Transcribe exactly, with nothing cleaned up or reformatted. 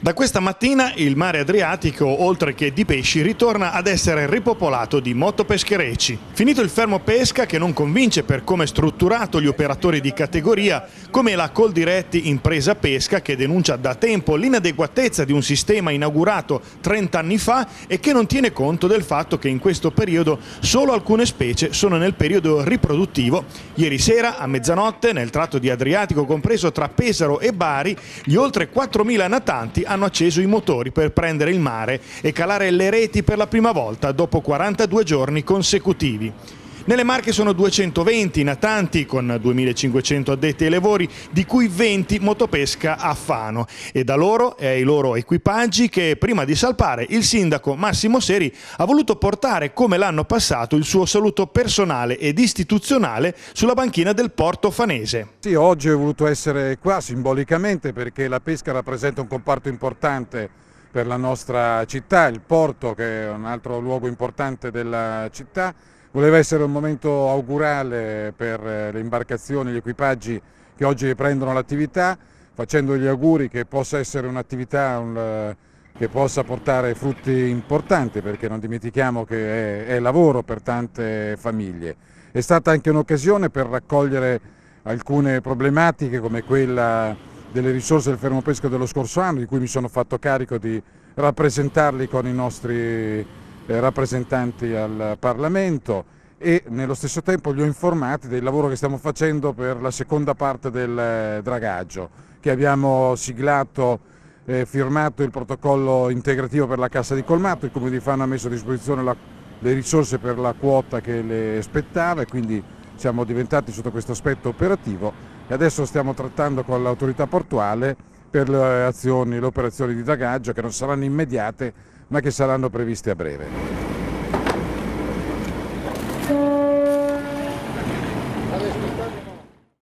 Da questa mattina il mare Adriatico, oltre che di pesci, ritorna ad essere ripopolato di motopescherecci. Finito il fermo pesca, che non convince per come è strutturato gli operatori di categoria, come la Coldiretti Impresa Pesca, che denuncia da tempo l'inadeguatezza di un sistema inaugurato trenta anni fa e che non tiene conto del fatto che in questo periodo solo alcune specie sono nel periodo riproduttivo. Ieri sera, a mezzanotte, nel tratto di Adriatico compreso tra Pesaro e Bari, gli oltre quattromila natanti hanno acceso i motori per prendere il mare e calare le reti per la prima volta dopo quarantadue giorni consecutivi. Nelle Marche sono duecentoventi i natanti con duemilacinquecento addetti ai lavori, di cui venti motopesca a Fano, e da loro e ai loro equipaggi che prima di salpare il sindaco Massimo Seri ha voluto portare come l'anno passato il suo saluto personale ed istituzionale sulla banchina del porto fanese. Sì, oggi ho voluto essere qua simbolicamente perché la pesca rappresenta un comparto importante per la nostra città, il porto che è un altro luogo importante della città. Voleva essere un momento augurale per le imbarcazioni, gli equipaggi che oggi riprendono l'attività, facendo gli auguri che possa essere un'attività un, che possa portare frutti importanti, perché non dimentichiamo che è, è lavoro per tante famiglie. È stata anche un'occasione per raccogliere alcune problematiche come quella delle risorse del fermo pesca dello scorso anno, di cui mi sono fatto carico di rappresentarli con i nostri rappresentanti al Parlamento, e nello stesso tempo li ho informati del lavoro che stiamo facendo per la seconda parte del dragaggio, che abbiamo siglato e firmato il protocollo integrativo per la Cassa di Colmato. Il Comune di Fano ha messo a disposizione la, le risorse per la quota che le spettava, e quindi siamo diventati sotto questo aspetto operativo, e adesso stiamo trattando con l'autorità portuale per le azioni, le operazioni di dragaggio, che non saranno immediate ma che saranno previste a breve.